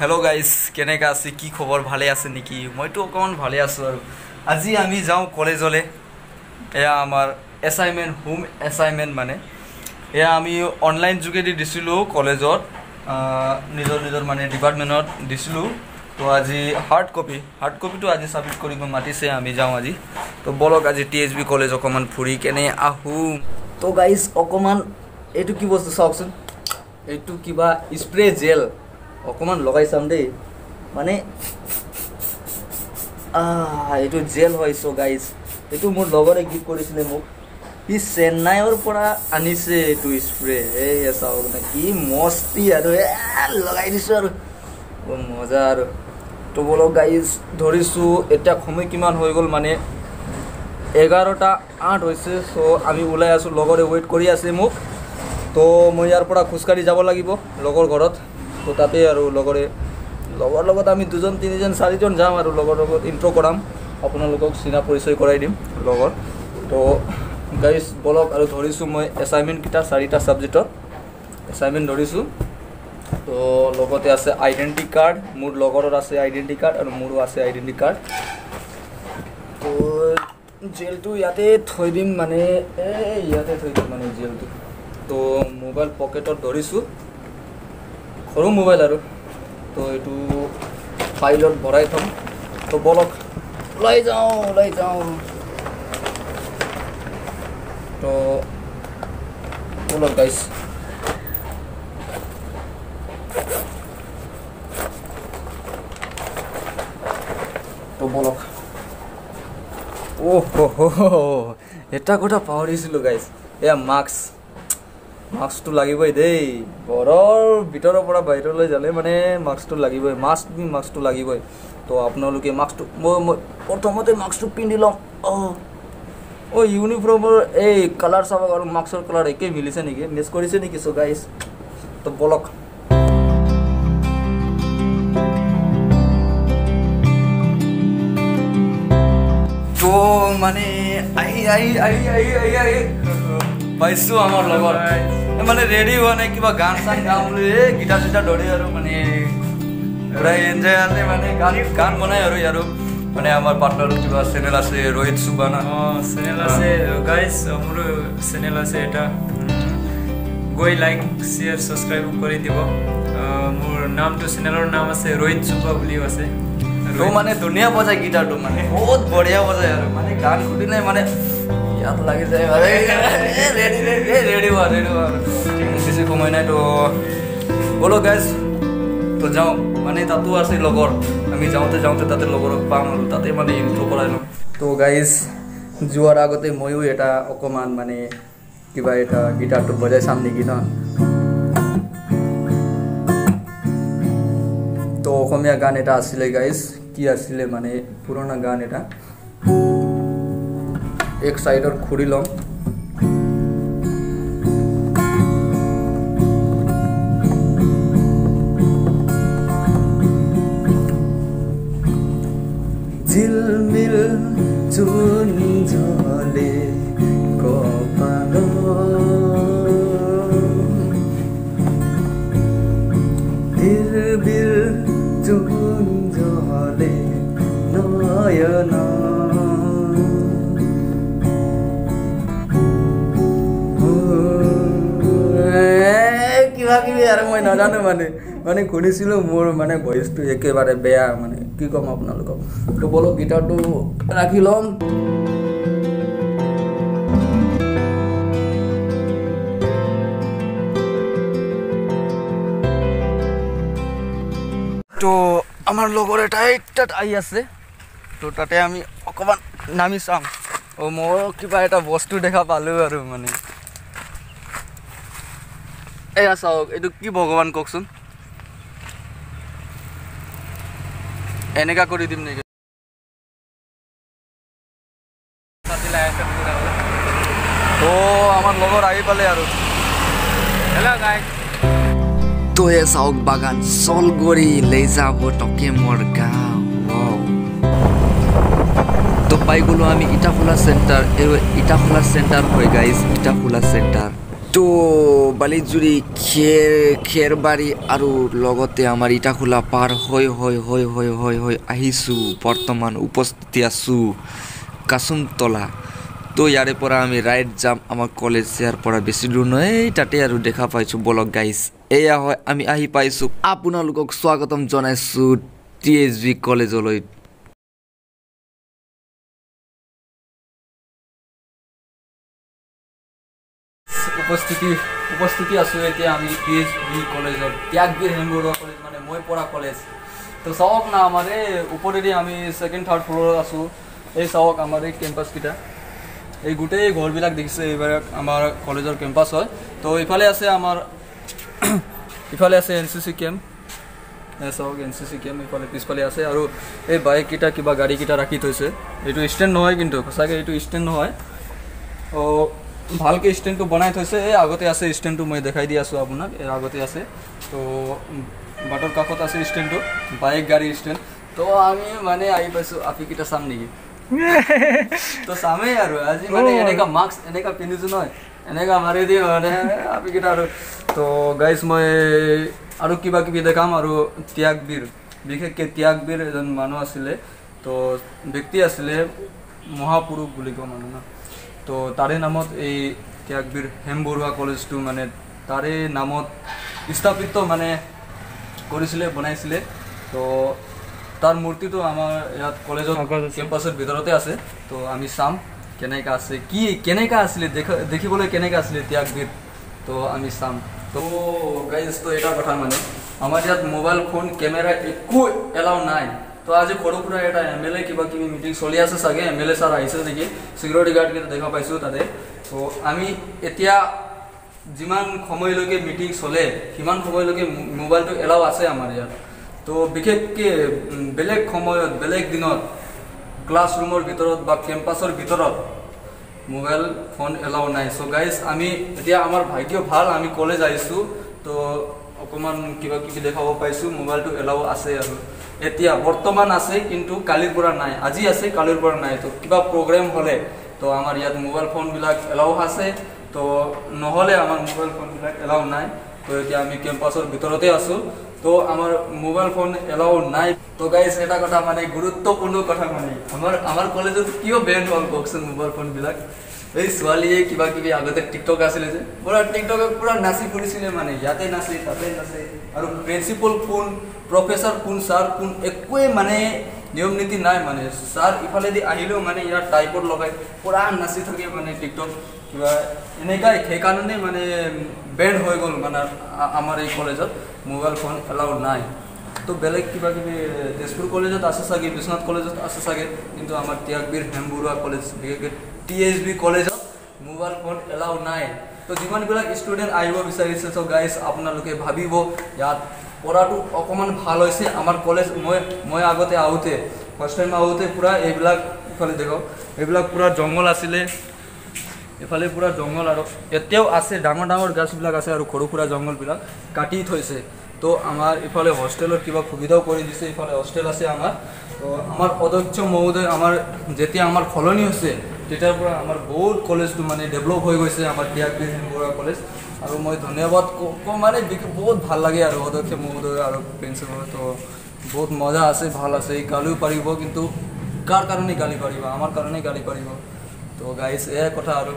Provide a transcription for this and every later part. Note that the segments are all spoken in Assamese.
हेलो गाइस केनेका आछे की खबर भाले आछे नेकी मइतो अकमान भाले आछो आरो আজি আমি যাও কলেজলে এয়া আমার অ্যাসাইনমেন্ট হোম অ্যাসাইনমেন্ট মানে এয়া আমি অনলাইন যোগেদি দিছিলো কলেজত নিজৰ নিজৰ মানে ডিপাৰ্টমেন্টত দিছিলো তো আজি হার্ড কপি তো আজি সাবমিট কৰিব মাতিছে আমি যাও আজি তো বলক আজি টিএসবি কলেজ অকমান ফুৰি কেনে আহু তো গাইস অকমান এটু কি বস্তু চাওকচোন এটু কিবা স্প্রে জেল অকমান লগাই চাম দেই মানে এইটো জেল হয় সো গাইস এইটো মোৰ লগৰে গিফট কৰিছিলে মোক ই চেন্নাইৰ পৰা আনিছে এইটো স্প্ৰে এই চাও না কি মস্তি আৰু লগাই দিছো আৰু মজা আৰু তো বলো গাইস ধৰিছো এটা সময় কিমান হৈ গল মানে 11টা 8 হৈছে সো আমি ওলাই আছো লগৰে ওয়েট কৰি আছে মোক তো মই ইয়াৰ পৰা খুচকাৰি যাব লাগিব লগৰ ঘৰত তো তাতে আৰু লগৰ লগত আমি দুজন তিনিজন চাৰিজন যাম আৰু লগৰ লগত ইন্ট্ৰো কৰাম আপোনালোকক চিনা পৰিচয় কৰাই দিম লগৰ তো গাইস বলক আৰু ধৰিছো মই অ্যাসাইনমেন্ট কিটা 4টা সাবজেক্টৰ অ্যাসাইনমেন্ট ধৰিছো তো লগতে আছে আইডেন্টি কাৰ্ড মোৰ লগৰৰ আছে আইডেন্টি কাৰ্ড আৰু মোৰো আছে আইডেন্টি কাৰ্ড তো জেলটো ইয়াতে থৈ দিম মানে ইয়াতে থৈ দিম মানে জেলটো তো মোবাইল পকেটত ধৰিছো সৰু মোবাইল আৰু তো এইটো ফাইলত ভৰাই থম তো বলক ওলাই যাও তো বলক গাইস তো বলক এটা কথা পাহৰিছিলো গাইস এয়া মাস্কটো লাগিবই দেই ঘৰৰ ভিতৰৰ পৰা বাহিৰলৈ যালে মানে মাস্কটো লাগিবই মাস্কটো লাগিবই তো আপোনালোকে মাস্কটো মই প্ৰথমতে মাস্কটো পিন্ধি লম ইউনিফৰ্মৰ এই কালাৰ চাব আৰু মাস্কৰ কালাৰ একে মিলিছে নেকি মেচ কৰিছে নেকি সো গাইস তো বলক তো মানে আই পাইছো আমাৰ লগৰ মানে ৰেডি হোৱা নাই কিবা গান চান গাম বুলি গিটাৰ চিটাৰ ধৰি আৰু মানে পুৰা এনজয় আছে মানে গান বনাই আৰু মানে আমাৰ পাৰ্টনাৰ কিবা চেনেল আছে ৰোহিত সুবানা চেনেল আছে গাইস মোৰ চেনেল আছে এটা গৈ লাইক শেয়াৰ সাবস্ক্ৰাইব কৰি দিব মোৰ নামটো চেনেলৰ নাম আছে ৰোহিত সুবা বুলি আছে তো মানে ধুনীয়া বজায় গিটাৰটো মানে বহুত বঢ়িয়া বজায় আৰু মানে গান শুনিলে মানে ইয়াত লাগি যায় ৰেডি হোৱা বেছি সময় নাই তো বলো গাইজ তো যাওঁ মানে তাতো আছে লগৰ আমি যাওঁতে তাতে লগৰক পাম আৰু তাতে মানে ইন্ট্ৰো কৰাই লম তো গাইজ যোৱাৰ আগতে ময়ো এটা অকমান মানে কিবা এটা গিটাৰটো বজাই চাম নেকি ন তো অসমীয়া গান এটা আছিলে গাইজ কি আছিলে মানে পুৰণা গান এটা एक साइड और खुड़ी लम झिलमिल चुन झले कपाल बिरबिर चुन झले नयन আৰু মই নাজানো মানে শুনিছিলো মোৰ মানে ভয়েসটো একেবাৰে বেয়া মানে কি কম আপোনালোকক তো বলো গিটাৰটো ৰাখি লম তো আমাৰ লগৰ এটা তাত আহি আছে তো তাতে আমি অকমান নামি চাম মই কিবা এটা বস্তু দেখা পালো আৰু মানে এয়া চাওক এইটো কি ভগৱান কওকচোন এনেকা কৰি দিম নেকি তো আমাৰ লগৰ আহি পালে আৰু হেল্ল' গাইজ তো এ চাওক বাগান চলগৰি লৈ যাব টকে মোৰ গাঁও তো পাই গলো আমি ইটাখোলা চেণ্টাৰ হয় গাইজ ইটাখোলা চেণ্টাৰ তো বালিজুৰি খেৰবাৰী আৰু লগতে আমাৰ ইটাখোলা পাৰ হৈ আহিছোঁ বৰ্তমান উপস্থিতি আছোঁ কাচুমতলা তো ইয়াৰে পৰা আমি ৰাইড যাম আমাৰ কলেজ ইয়াৰ পৰা বেছি দূৰ নহয় তাতে আৰু দেখা পাইছোঁ বলক গাইজ এয়া হয় আমি আহি পাইছোঁ আপোনালোকক স্বাগতম জনাইছোঁ TSB কলেজলৈ উপস্থিতি আছোঁ এতিয়া আমি TSB কলেজৰ ত্যাগবীৰ হেমবৰুৱা কলেজ মানে মই পঢ়া কলেজ তো চাওক না আমাৰ এই ওপৰেদি আমি ছেকেণ্ড থাৰ্ড ফ্ল'ৰত আছোঁ এই চাওক আমাৰ এই কেম্পাছকেইটা এই গোটেই ঘৰবিলাক দেখিছে এইবাৰ আমাৰ কলেজৰ কেম্পাছ হয় তো ইফালে আছে আমাৰ ইফালে আছে NCC কেম্প চাওক NCC কেম্প ইফালে পিছফালে আছে আৰু এই বাইককেইটা কিবা গাড়ীকেইটা ৰাখি থৈছে এইটো ষ্টেণ্ড নহয় কিন্তু সঁচাকৈ এইটো ষ্টেণ্ড নহয় ভালকৈ ষ্টেণ্ডটো বনাই থৈছে এই আগতে আছে ষ্টেণ্ডটো মই দেখাই দি আছোঁ আপোনাক এই আগতে আছে তো বাটৰ কাষত আছে ষ্টেণ্ডটো বাইক গাড়ী ষ্টেণ্ড তো আমি মানে আহি পাইছোঁ আপিকেইটা চাম নেকি তো চামেই আৰু আজি মানে এনেকুৱা মাস্ক এনেকুৱা পিন্ধিছোঁ নহয় এনেকুৱা মাৰি দি মানে আপিকেইটা আৰু তো গাইজ মই আৰু কিবা কিবি দেখাম আৰু ত্যাগবীৰ বিশেষকৈ ত্যাগবীৰ এজন মানুহ আছিলে তো ব্যক্তি আছিলে মহাপুৰুষ বুলি কওঁ মানুহ ন তো তাৰে নামত এই ত্যাগবীৰ হেমবৰুৱা কলেজটো মানে তাৰে নামত স্থাপিত মানে কৰিছিলে বনাইছিলে তো তাৰ মূৰ্তিটো আমাৰ ইয়াত কলেজৰ কেম্পাছৰ ভিতৰতে আছে তো আমি চাম কেনেকৈ আছে কেনেকৈ আছিলে দেখিবলৈ কেনেকৈ আছিলে ত্যাগবীৰ তো আমি চাম তো গাইজ তো এটা কথা মানে আমাৰ ইয়াত মোবাইল ফোন কেমেৰা একো এলাও নাই তো আজি সৰু সুৰা এটা MLA কিবা কিবি মিটিং চলি আছে চাগে MLA ছাৰ আহিছে নেকি ছিকিউৰিটি গাৰ্ডকেইটা দেখা পাইছোঁ তাতে তো আমি এতিয়া যিমান সময়লৈকে মিটিং চলে সিমান সময়লৈকে মোবাইলটো এলাও আছে আমাৰ ইয়াত তো বিশেষকৈ বেলেগ সময়ত বেলেগ দিনত ক্লাছৰুমৰ ভিতৰত বা কেম্পাছৰ ভিতৰত মোবাইল ফোন এলাও নাই চ' গাইজ আমি এতিয়া আমাৰ ভাগ্য ভাল আমি কলেজ আহিছোঁ তো অকণমান কিবা কিবি দেখাব পাইছোঁ মোবাইলটো এলাও আছে আৰু এতিয়া বৰ্তমান আছে কিন্তু কালিৰ পৰা নাই আজি আছে কালিৰ পৰা নাই তো কিবা প্ৰগ্ৰেম হ'লে তো আমাৰ ইয়াত মোবাইল ফোনবিলাক এলাও আছে তো নহ'লে আমাৰ মোবাইল ফোনবিলাক এলাও নাই তো এতিয়া আমি কেম্পাছৰ ভিতৰতে আছোঁ তো আমাৰ মোবাইল ফোন এলাও নাই তো গাইজ এটা কথা মানে গুৰুত্বপূৰ্ণ কথা মানে আমাৰ কলেজত কিয় বেন হ'ল কওকচোন মোবাইল ফোনবিলাক এই ছোৱালীয়ে কিবা কিবি আগতে টিকটক আছিলে যে পুৰা টিকটকে পুৰা নাচি ফুৰিছিলে মানে ইয়াতে নাচে তাতে নাচে আৰু প্ৰিন্সিপাল কোন প্ৰফেচাৰ কোন ছাৰ কোন একোৱে মানে নিয়ম নীতি নাই মানে ছাৰ ইফালেদি আহিলেও মানে ইয়াৰ টাইপত লগাই পুৰা নাচি থাকে মানে টিকটক কিবা এনেকুৱাই সেইকাৰণে মানে বেন হৈ গ'ল মানে আমাৰ এই কলেজত মোবাইল ফোন এলাউ নাই তো বেলেগ কিবা কিবি তেজপুৰ কলেজত আছে চাগে বিশ্বনাথ কলেজত আছে চাগে কিন্তু আমাৰ ত্যাগবীৰ হেমবৰুৱা কলেজ বিশেষকৈ TSB কলেজত মোবাইল ফোন এলাউ নাই তো যিমানবিলাক ষ্টুডেণ্ট আহিব বিচাৰিছে তো গাইজ আপোনালোকে ভাবিব ইয়াত পঢ়াটো অকণমান ভাল হৈছে আমাৰ কলেজ মই আগতে আহোঁতে ফাৰ্ষ্ট টাইম আহোঁতে পুৰা এইবিলাক ইফালে দেখক এইবিলাক পুৰা জংঘল আছিলে এফালে পুৰা জংঘল আৰু এতিয়াও আছে ডাঙৰ ডাঙৰ গছবিলাক আছে আৰু সৰু সুৰা জংঘলবিলাক কাটি থৈছে তো আমাৰ ইফালে হোষ্টেলৰ কিবা সুবিধাও কৰি দিছে ইফালে হোষ্টেল আছে আমাৰ তো আমাৰ অধ্যক্ষ মহোদয় আমাৰ যেতিয়া আমাৰ সলনি হৈছে তেতিয়াৰ পৰা আমাৰ বহুত কলেজটো মানে ডেভেলপ হৈ গৈছে আমাৰ ত্যাগবীৰ হেমবৰুৱা কলেজ আৰু মই ধন্যবাদ কওঁ মানে বহুত ভাল লাগে আৰু অধ্যক্ষ মহোদয় আৰু প্ৰিন্সিপাল তো বহুত মজা আছে ভাল আছে গালিও পাৰিব কিন্তু কাৰ কাৰণে গালি পাৰিব আমাৰ কাৰণে গালি পাৰিব তো গাইজ এয়াই কথা আৰু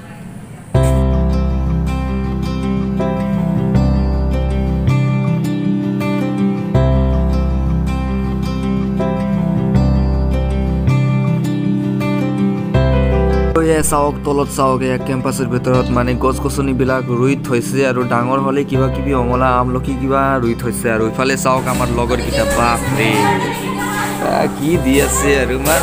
চাওক তলত চাওক এয়া কেম্পাছৰ ভিতৰত মানে গছ গছনিবিলাক ৰুই থৈছে আৰু ডাঙৰ হ'লে কিবা কিবি অমলা আমলখি কিবা ৰুই থৈছে আৰু ইফালে চাওক আমাৰ লগৰকেইটা বাপৰে কি দি আছে আৰু মাৰ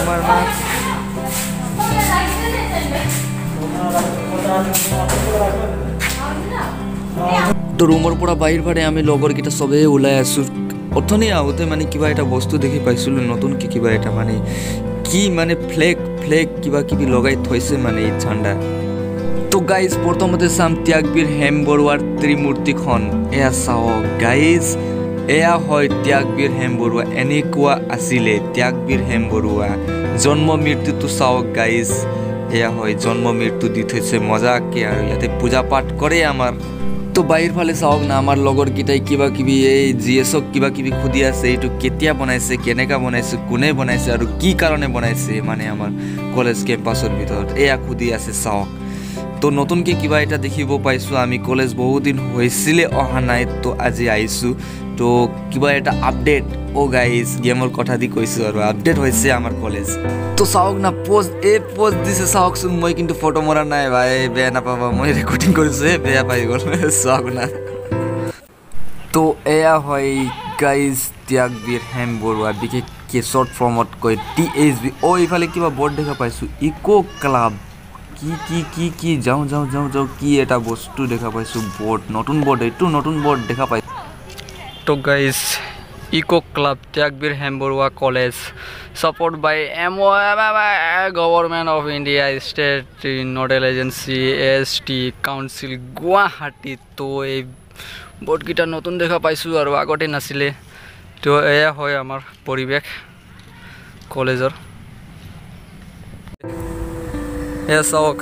তো ৰুমৰ পৰা বাহিৰ ফালে আমি লগৰকেইটা চবেই ওলাই আছোঁ অথনি আহোঁতে মানে কিবা এটা বস্তু দেখি পাইছিলোঁ নতুনকৈ কিবা এটা মানে কি মানে ফ্লেগ কিবা কিবি লগাই থৈছে মানে এই ঝাণ্ডা তো গাইজ প্ৰথমতে চাম ত্যাগবীৰ হেমবৰুৱাৰ ত্ৰিমূৰ্তিখন এয়া চাওক গাইজ এয়া হয় ত্যাগবীৰ হেমবৰুৱা এনেকুৱা আছিলে ত্যাগবীৰ হেমবৰুৱা জন্ম মৃত্যুটো চাওক গাইজ এয়া হয় জন্ম মৃত্যু দি থৈছে মজাকে আৰু ইয়াতে পূজা পাঠ কৰে আমাৰ তো বাহিৰ ফালে চাওক না আমাৰ লগৰ কিটাই কিবা কিবি এই জিএছক কিবা কিবি খুদি আছে এইটো কেতিয়া বনাইছে কেনেকা বনাইছে কোনে বনাইছে আৰু কি কাৰণে বনাইছে মানে আমাৰ কলেজ কেম্পাছৰ ভিতৰত এয়া খুদি আছে চাওক তো নতুনকৈ কিবা এটা দেখিব পাইছোঁ আমি কলেজ বহুত দিন হৈছিলে অহা নাই তো আজি আহিছোঁ তো কিবা এটা আপডেট অ' গাইজ গেমৰ কথা দি কৈছোঁ আৰু আপডেট হৈছে আমাৰ কলেজ তো চাওক না পোষ্ট দিছে চাওকচোন মই কিন্তু ফটো মৰা নাই ভাই বেয়া নাপাবা মই ৰেকৰ্ডিং কৰিছোঁ বেয়া পাই গ'ল চাওক না তো এয়া হয় গাইজ ত্যাগবীৰ হেম বৰুৱা বিশেষকৈ শ্বৰ্ট ফৰ্মত কয় THB অ' এইফালে কিবা বৰ্ড দেখা পাইছোঁ ইকো ক্লাব কি যাওঁ কি এটা বস্তু দেখা পাইছোঁ বৰ্ড নতুন বৰ্ড এইটো নতুন বৰ্ড দেখা পাইছোঁ তো guys eco club Tyagbir Hem Baruah college support by Government of India State Nodal Agency ST Council Guwahati তো এই বৰ্ডকেইটা নতুন দেখা পাইছোঁ আৰু আগতে নাছিলে তো এয়া হয় আমাৰ পৰিৱেশ কলেজৰ এয়া চাওক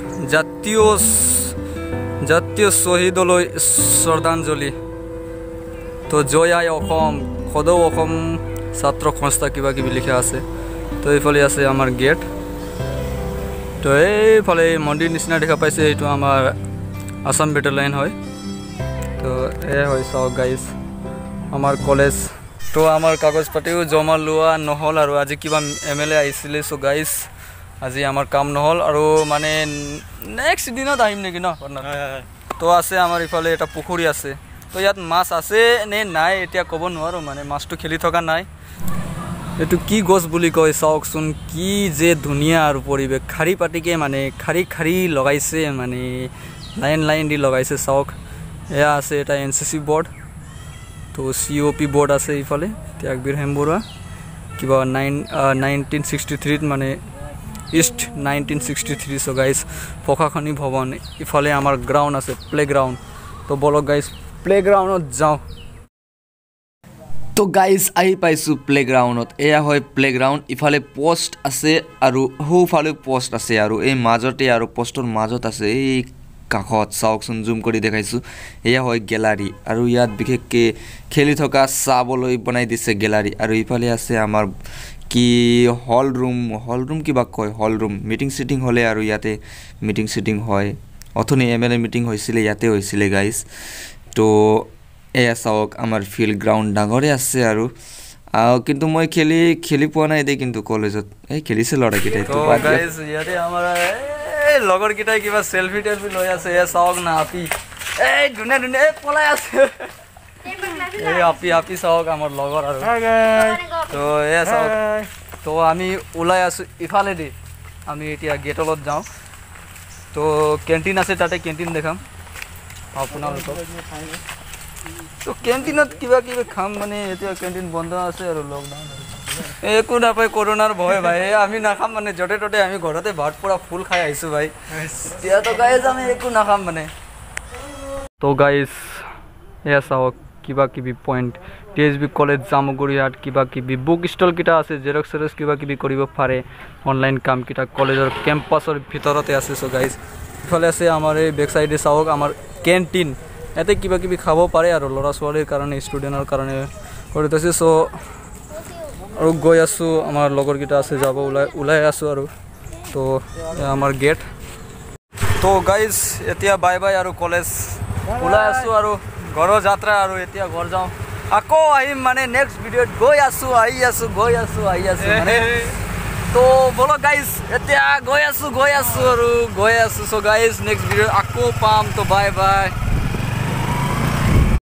জাতীয় শ্বহীদলৈ শ্ৰদ্ধাঞ্জলি তো জয় আই অসম সদৌ অসম ছাত্ৰ সংস্থা কিবা কিবি লিখা আছে তো এইফালে আছে আমাৰ গেট তো এইফালে মন্দিৰ নিচিনা দেখা পাইছে এইটো আমাৰ আসাম বেটেলিয়ন হয় তো এয়া হয় চাওক গাইজ আমাৰ কলেজ তো আমাৰ কাগজ পাতিও জমা লোৱা নহ'ল আৰু আজি কিবা MLA আহিছিলে চ' গাইজ আজি আমাৰ কাম নহ'ল আৰু মানে নেক্সট দিনত আহিম নেকি ন তো আছে আমাৰ ইফালে এটা পুখুৰী আছে তো ইয়াত মাছ আছে নে নাই এতিয়া ক'ব নোৱাৰোঁ মানে মাছটো খেলি থকা নাই এইটো কি গছ বুলি কয় চাওকচোন কি যে ধুনীয়া আৰু পৰিৱেশ খাৰী পাতিকে মানে খাৰী লগাইছে মানে লাইন দি লগাইছে চাওক এয়া আছে এটা NCC বৰ্ড তো COP বৰ্ড আছে ইফালে ত্যাগবীৰ হেম বৰুৱা কিবা 1963 মানে ইষ্ট 1963 চ' গাইজ প্ৰশাসনিক ভৱন ইফালে আমাৰ গ্ৰাউণ্ড আছে প্লেগ্ৰাউণ্ড তো বলক গাইজ প্লেগ্ৰাউণ্ডত যাওঁ তো গাইজ আহি পাইছোঁ প্লেগ্ৰাউণ্ডত এয়া হয় প্লেগ্ৰাউণ্ড ইফালে পোষ্ট আছে আৰু সোঁফালে পোষ্ট আছে আৰু এই মাজতে আৰু পোষ্টৰ মাজত আছে এই কাষত চাওকচোন জুম কৰি দেখাইছোঁ এয়া হয় গেলাৰী আৰু ইয়াত বিশেষকৈ খেলি থকা চাবলৈ বনাই দিছে গেলাৰী আৰু ইফালে আছে আমাৰ কি হল ৰুম কিবা কয় হল ৰুম মিটিং চিটিং হ'লে আৰু ইয়াতে মিটিং চিটিং হয় অথনি MLA মিটিং হৈছিলে ইয়াতে হৈছিলে গাইজ তো এয়া চাওক আমাৰ ফিল্ড গ্ৰাউণ্ড ডাঙৰে আছে আৰু কিন্তু মই খেলি পোৱা নাই দেই কিন্তু কলেজত এই খেলিছে ল'ৰাকেইটাই তো গাইজ ইয়াতে আমাৰ লগৰকেইটাই কিবা চেলফি টেলফি লৈ আছে এয়া চাওক না আপি এই ধুনীয়া পলাই আছে এই আপি চাওক আমাৰ লগৰ আৰু তো এয়া চাওক তো আমি ওলাই আছোঁ ইফালেদি আমি এতিয়া গেটলত যাওঁ তো কেণ্টিন আছে তাতে কেণ্টিন দেখাম আপোনালোকক তো কেণ্টিনত কিবা কিবি খাম মানে এতিয়া কেণ্টিন বন্ধ আছে আৰু লকডাউন একো নাপায় কৰোণাৰ ভয় ভাই আমি নাখাম মানে য'তে ত'তে আমি ঘৰতে ভাত পুৰা ফুল খাই আহিছোঁ ভাই এতিয়া তো গাইজ আমি একো নাখাম মানে তো গাইজ এয়া চাওক কিবা কিবি পইণ্ট THB কলেজ জামুগুৰিহাট কিবা কিবি বুক ষ্টলকেইটা আছে জেৰক্স কিবা কিবি কৰিব পাৰে অনলাইন কামকেইটা কলেজৰ কেম্পাছৰ ভিতৰতে আছে চ' গাইজ ইফালে আছে আমাৰ এই বেক চাইডে চাওক আমাৰ কেণ্টিন ইয়াতে কিবা কিবি খাব পাৰে আৰু ল'ৰা ছোৱালীৰ কাৰণে ষ্টুডেণ্টৰ কাৰণে কৰি থৈছে চ' আৰু গৈ আছোঁ আমাৰ লগৰকেইটা আছে যাব ওলাই আছোঁ আৰু তো আমাৰ গেট তো গাইজ এতিয়া বাই আৰু কলেজ ওলাই আছোঁ আৰু ঘৰৰ যাত্ৰা আৰু এতিয়া ঘৰ যাওঁ আকৌ আহিম মানে নেক্সট ভিডিঅ'ত গৈ আছোঁ আহি আছোঁ মানে তো বলক গাইজ এতিয়া গৈ আছোঁ আৰু চ' গাইজ নেক্সট ভিডিঅ'ত আকৌ পাম তো বাই